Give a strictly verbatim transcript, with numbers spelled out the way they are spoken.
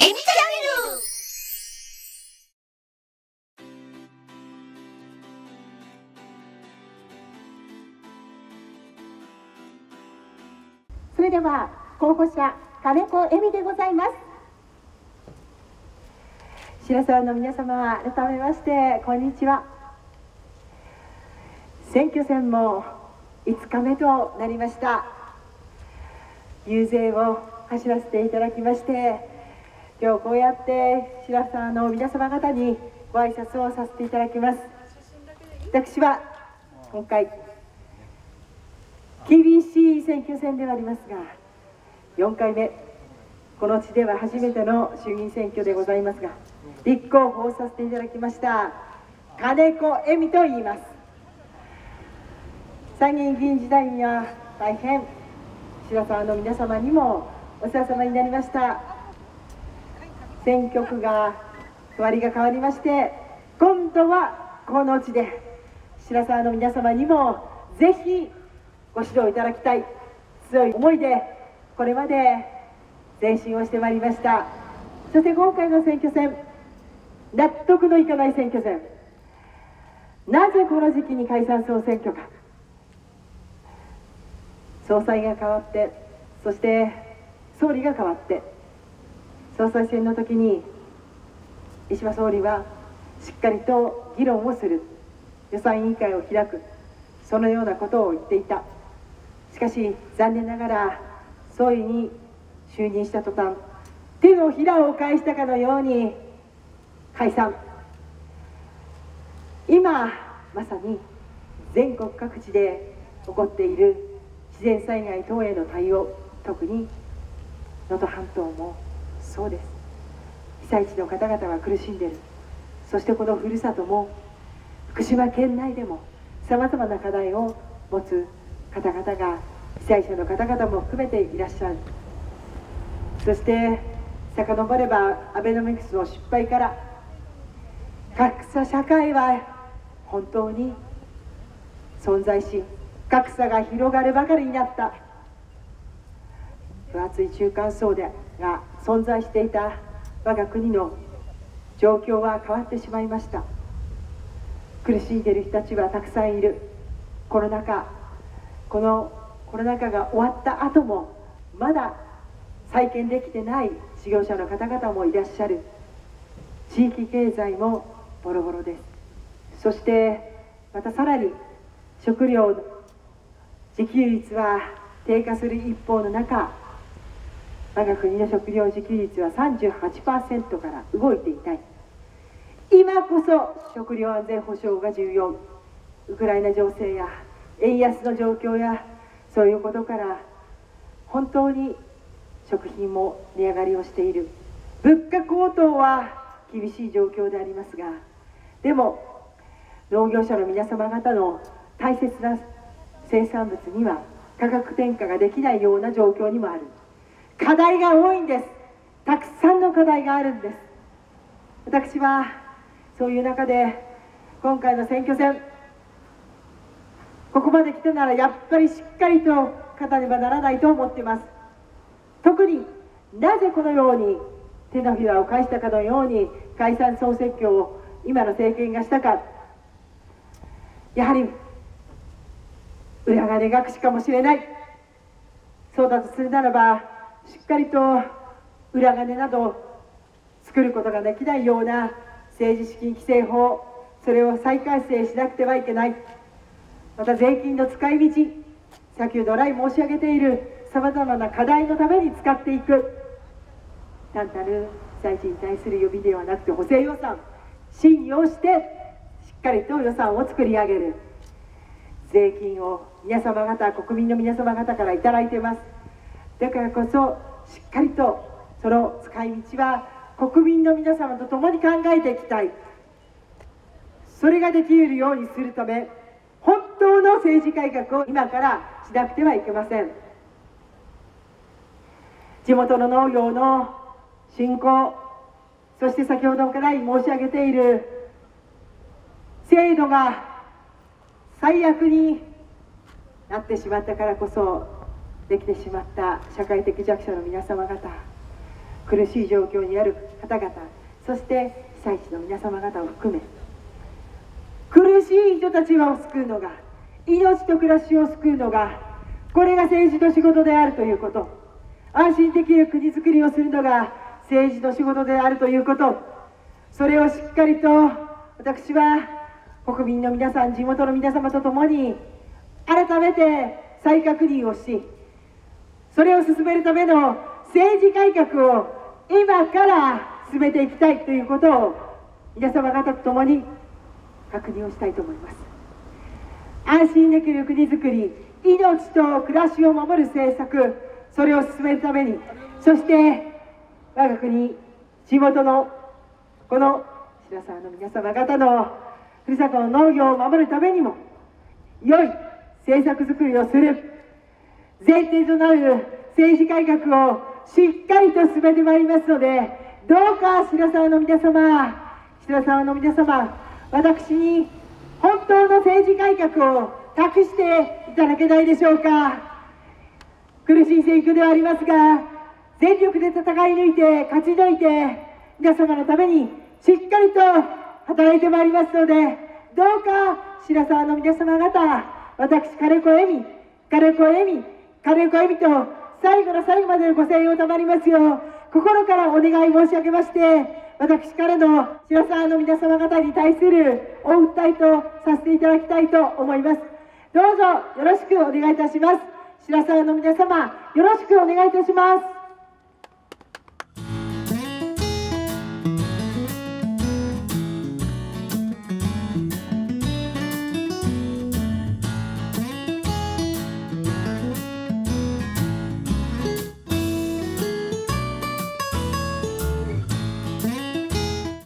エミチャンネル。 それでは候補者金子恵美でございます。白沢の皆様、改めましてこんにちは。選挙戦もいつかめとなりました。遊説を走らせていただきまして、今日こうやって白沢の皆様方にご挨拶をさせていただきます。私は今回厳しい選挙戦ではありますが、よんかいめ、この地では初めての衆議院選挙でございますが、立候補をさせていただきました金子恵美と言います。参議院議員時代には大変白沢の皆様にもお世話様になりました。選挙区が区割りが変わりまして、今度はこの地で白沢の皆様にもぜひご指導いただきたい強い思いでこれまで前進をしてまいりました。そして今回の選挙戦、納得のいかない選挙戦、なぜこの時期に解散総選挙か。総裁が変わって、そして総理が変わって、総裁選の時に石破総理はしっかりと議論をする、予算委員会を開く、そのようなことを言っていた。しかし残念ながら総理に就任した途端、手のひらを返したかのように解散。今まさに全国各地で起こっている自然災害等への対応、特に能登半島もそうです。被災地の方々は苦しんでいる。そしてこのふるさとも福島県内でもさまざまな課題を持つ方々が、被災者の方々も含めていらっしゃる。そして遡ればアベノミクスの失敗から格差社会は本当に存在し、格差が広がるばかりになった。分厚い中間層でが存在していた我が国の状況は変わってしまいました。苦しんでいる人たちはたくさんいる。コロナ禍、このコロナ禍が終わった後もまだ再建できてない事業者の方々もいらっしゃる。地域経済もボロボロです。そしてまたさらに食料自給率は低下する一方の中、我が国の食料自給率は さんじゅうはちパーセント から動いていない。今こそ食料安全保障が重要。ウクライナ情勢や円安の状況やそういうことから本当に食品も値上がりをしている。物価高騰は厳しい状況でありますが、でも農業者の皆様方の大切な生産物には価格転嫁ができないような状況にもある。課題が多いんです。たくさんの課題があるんです。私はそういう中で今回の選挙戦、ここまで来たならやっぱりしっかりと勝たねばならないと思っています。特になぜこのように手のひらを返したかのように解散総選挙を今の政権がしたか。やはり裏金隠しかもしれない。そうだとするならば、しっかりと裏金など作ることができないような政治資金規正法、それを再改正しなくてはいけない。また税金の使い道、先ほど来申し上げているさまざまな課題のために使っていく。単なる被災地に対する予備ではなくて補正予算、審議をしてしっかりと予算を作り上げる。税金を皆様方、国民の皆様方からいただいています。だからこそしっかりとその使い道は国民の皆様と共に考えていきたい。それができるようにするため、本当の政治改革を今からしなくてはいけません。地元の農業の振興、そして先ほどから申し上げている制度が最悪になってしまったからこそできてしまった社会的弱者の皆様方、 苦しい状況にある方々、そして被災地の皆様方を含め、苦しい人たちを救うのが、命と暮らしを救うのが、これが政治の仕事であるということ、安心できる国づくりをするのが政治の仕事であるということ、それをしっかりと私は国民の皆さん、地元の皆様と共に改めて再確認をし、それを進めるための政治改革を今から進めていきたいということを皆様方と共に確認をしたいと思います。安心できる国づくり、命と暮らしを守る政策、それを進めるために、そして我が国地元のこの白沢の皆様方のふるさとの農業を守るためにも、良い政策づくりをする前提となる政治改革をしっかりと進めてまいりますので、どうか白沢の皆様、白沢の皆様、私に本当の政治改革を託していただけないでしょうか。苦しい選挙ではありますが、全力で戦い抜いて勝ち抜いて皆様のためにしっかりと働いてまいりますので、どうか白沢の皆様方、私金子恵美、金子恵美、金子恵美と最後の最後までのご声援を賜りますよう心からお願い申し上げまして、私からの白沢の皆様方に対するお訴えとさせていただきたいと思います。どうぞよろしくお願いいたします。白沢の皆様、よろしくお願いいたします。